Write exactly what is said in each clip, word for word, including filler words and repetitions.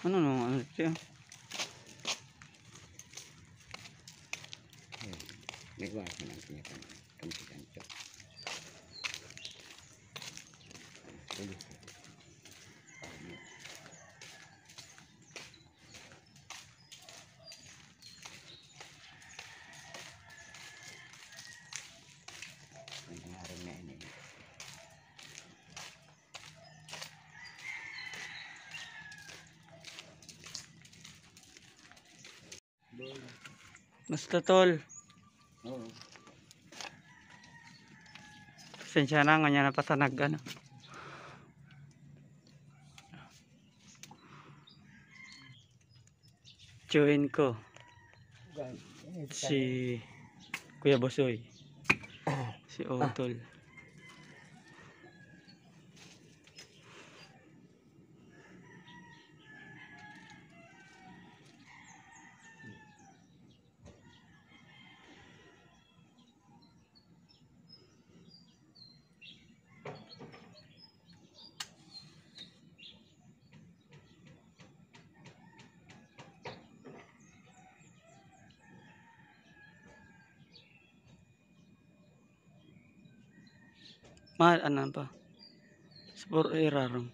Ano no? Ano siya? Nagwa ko ng kinyakan. Kampitan ito. Nangyari na ini. Basta tol. Oo. Pasensya na nga niya na patanag ano. Join ko si Kuya Bosoy. Si Otol. Mahal anan pa. Spor erarong.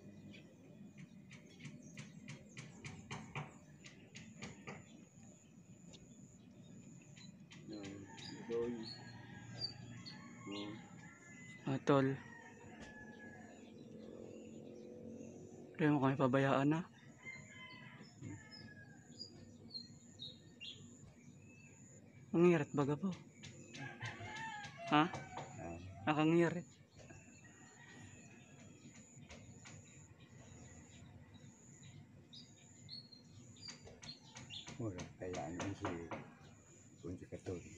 Otol. Kaya mo kami pabayaan na. Nangirit baga po. Ha? Nakangirit. Mura kayaan ang si Punti Katol.